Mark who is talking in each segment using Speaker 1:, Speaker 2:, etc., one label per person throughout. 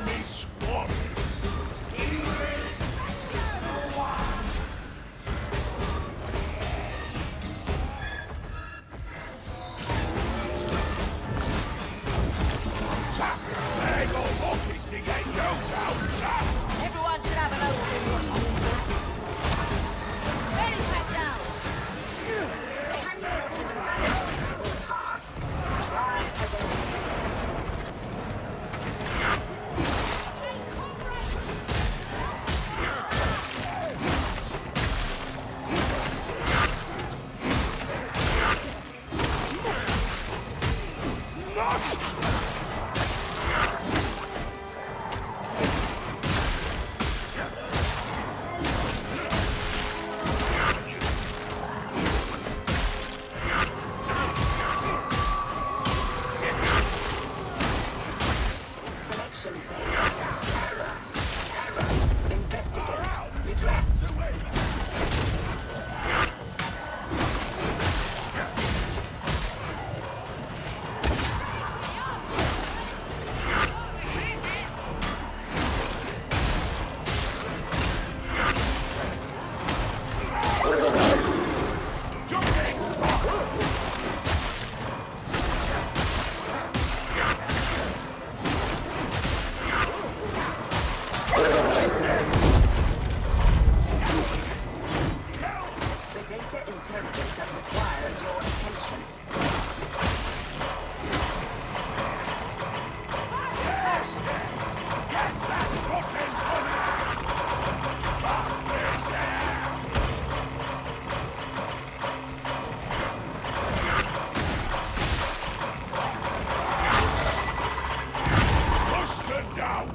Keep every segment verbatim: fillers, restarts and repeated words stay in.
Speaker 1: enemy squad. They go looking to get you down, sir.
Speaker 2: Everyone should have an overview. Ready, back down.
Speaker 3: Cannot even manage a simple task. Try again. Connection failure. Error. Error. Investigate. Redress. The data interrogator requires your attention.
Speaker 1: Get that rotten honey! Back this down! Push them down!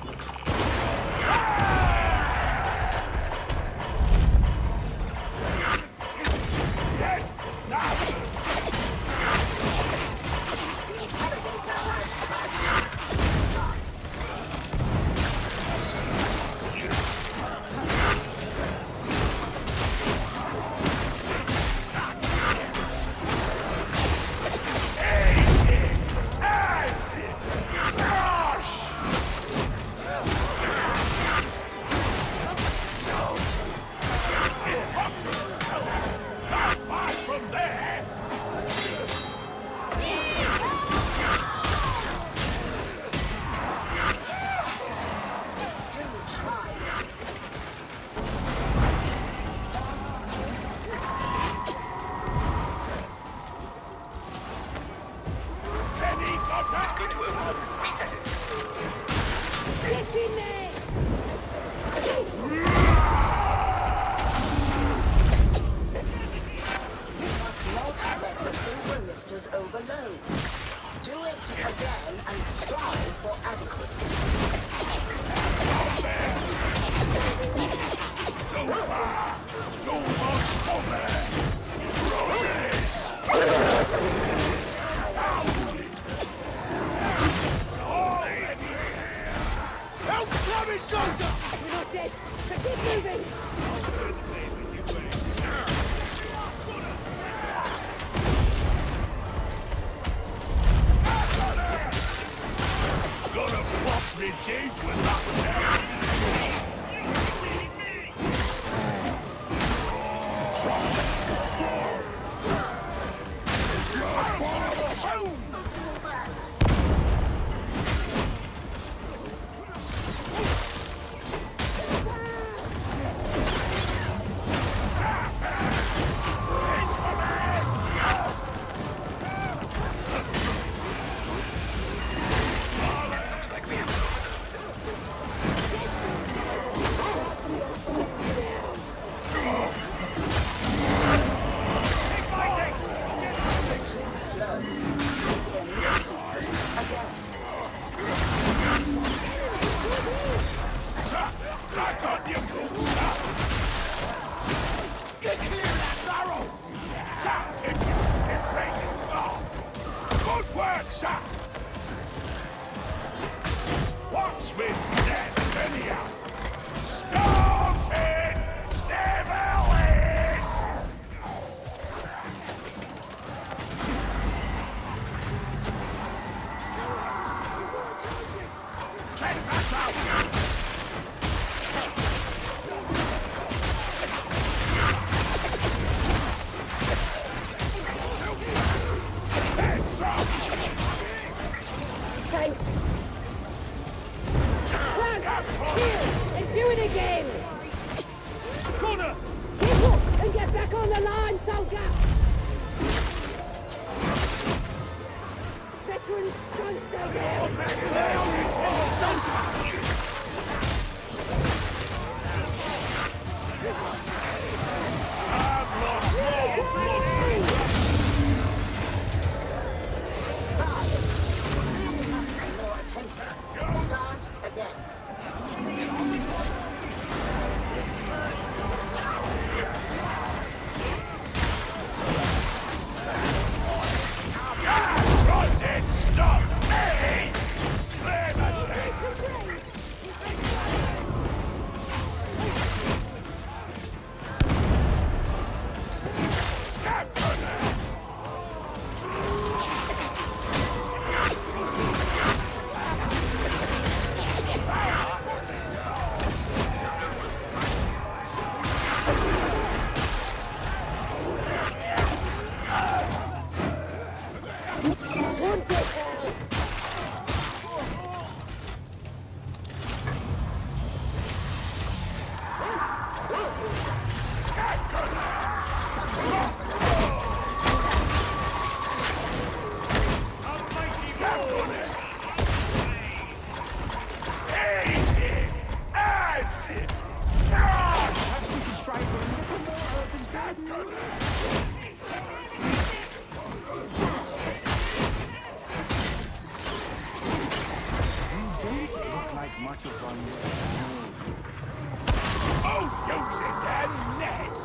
Speaker 1: Get now!
Speaker 3: The interrogator has crashed. Start. Do try.
Speaker 4: Good to open. Reset it.
Speaker 2: Get in there!
Speaker 3: You must not let the synchronistors overload. Do it again and strive for adequacy.
Speaker 1: Too much cover! Help, bloody soldier!
Speaker 2: We're not dead, so keep moving!
Speaker 1: Gonna bust me teeth with that
Speaker 4: Looks like we have
Speaker 3: Too slow. Begin the sequence again.
Speaker 1: Back on your boots, sir! Get clear of that barrel! Tap! It, it breaks! Oh. Good work, sir! Watch me death, anyhow! Stop it! Stabilis! Check back!
Speaker 2: face! Plant! Here! And do it again!
Speaker 1: Connor!
Speaker 2: Get up and get back on the line, soldier! Veterans, don't stay there!
Speaker 1: I've lost more blood!
Speaker 3: Vargas, you must be more attentive. Start again.
Speaker 1: Right then, stop! Hey! Clear the lane! Get Connor!
Speaker 5: Much of fun.
Speaker 1: Oh, uses a net!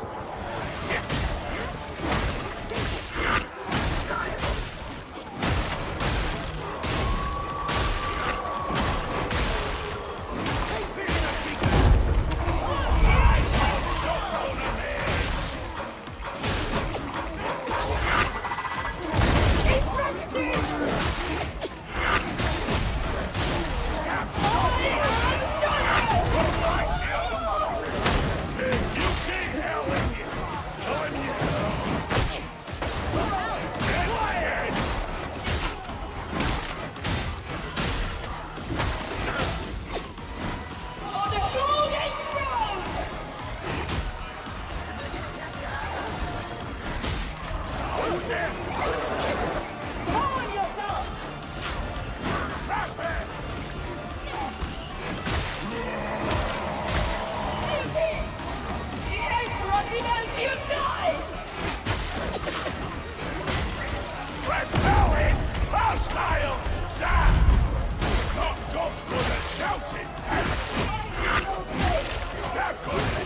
Speaker 1: Repelling hostiles, sir! Not just good at shouting, eh? They're good at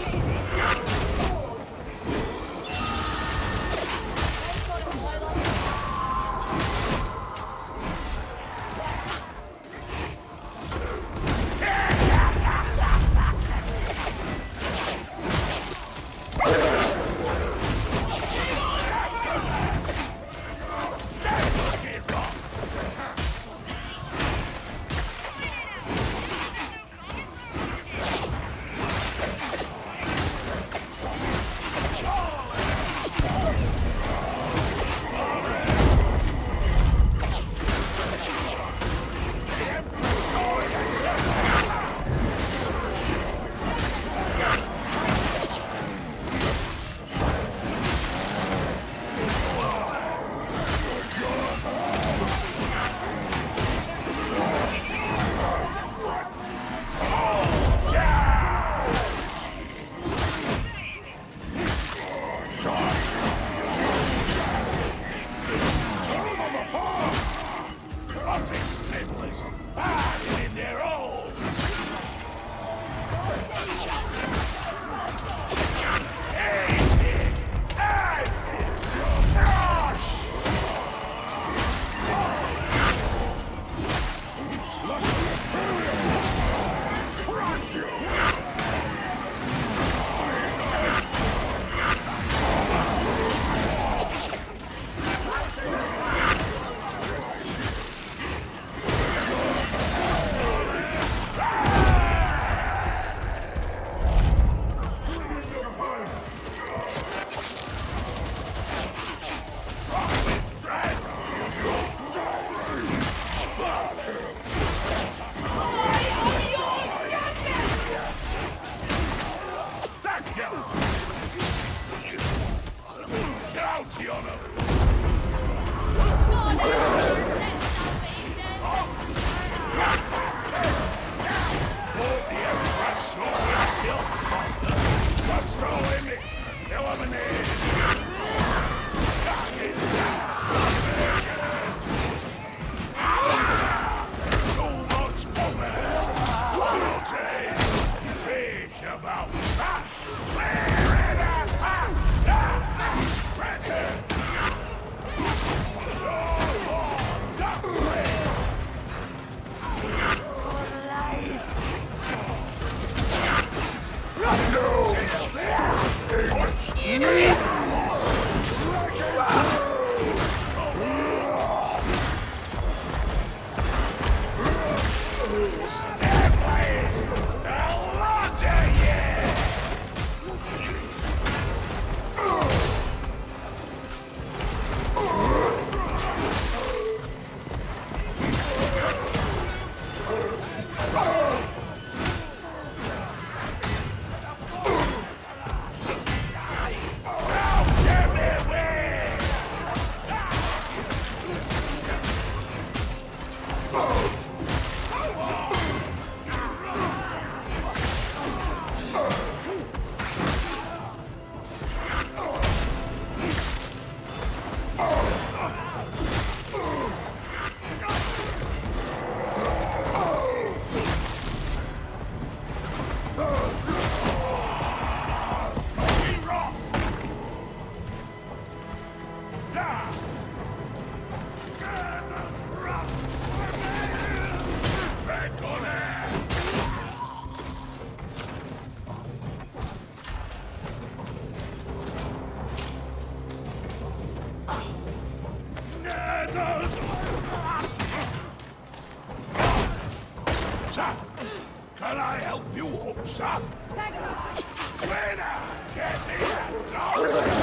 Speaker 1: Sir, can I help you up, sir? Winner, get me that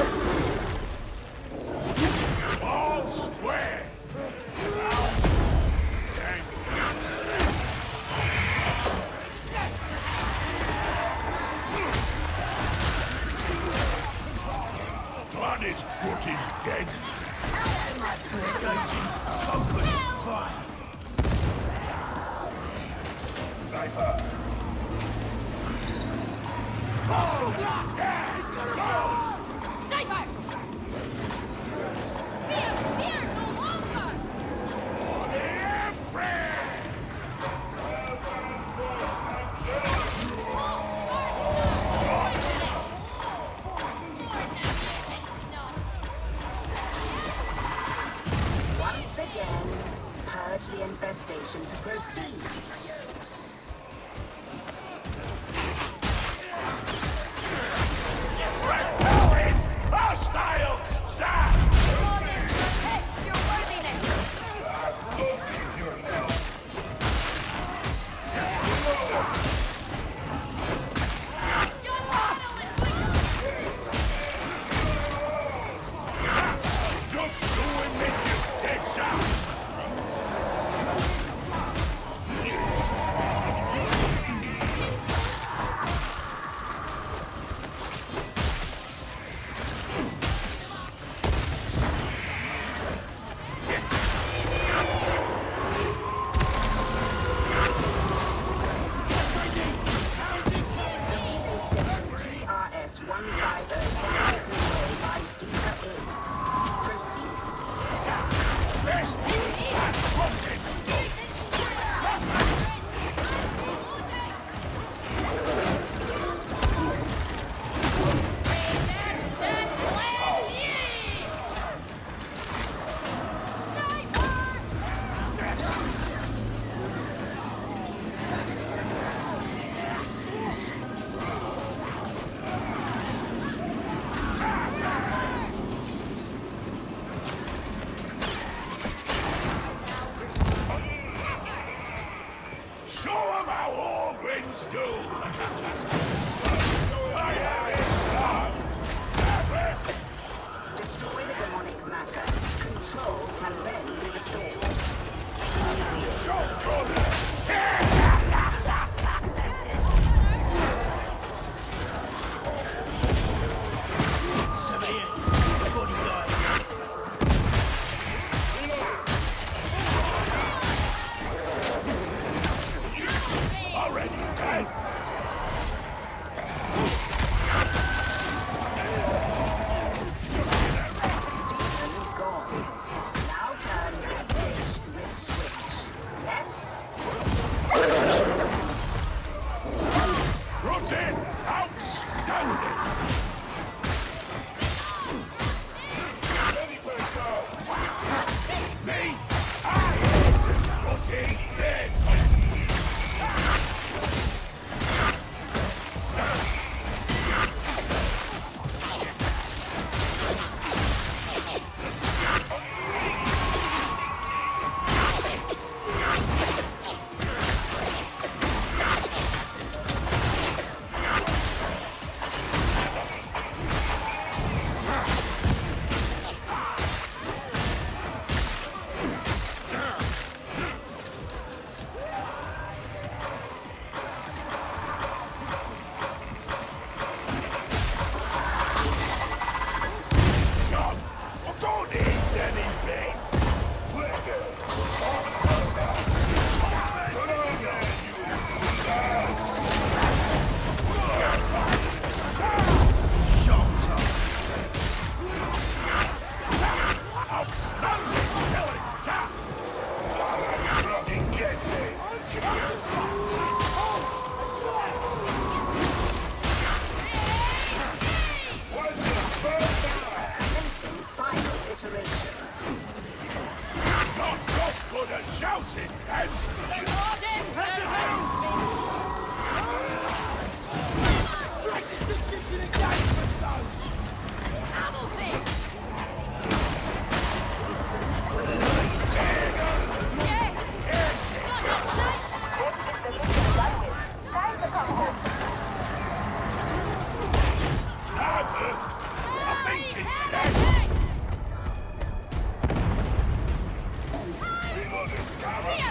Speaker 1: zone! All square! Thank you. Blood is foot is dead. Engaging. Focus. Fire. Sniper.
Speaker 2: Sniper! Fear! Fear no longer!
Speaker 3: Once again, purge the infestation to proceed.
Speaker 1: Repelling hostiles, sir!
Speaker 2: Test your worthiness!
Speaker 1: Just doing this, Texas!
Speaker 3: Station T R S one five zero control lies deeper in. Proceed.
Speaker 1: Best that's rocket! Show 'em how Orgrins do! I have it done!
Speaker 3: Destroy the demonic matter. Control can then be restored.
Speaker 1: Show brother! Already dead!
Speaker 3: Demon gone. Now turn big dish with switch. Yes?
Speaker 1: Routine! Outstanding! Me? I routine this! God, I don't eat anything! Outstanding killing, sir! Fucking get this!
Speaker 3: Commencing final iteration.
Speaker 1: Not just good at shouting, and
Speaker 2: The Warden presents me! Ammo crate! Yes! Got the sniper! Fear